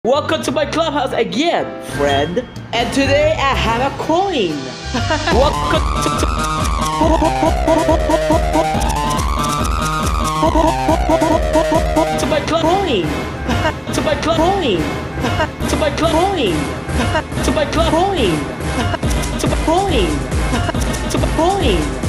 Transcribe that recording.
Welcome to my clubhouse again, friend. And today I have a coin. Welcome to my coin. To my coin. To my coin. To my coin. To my coin. To my coin.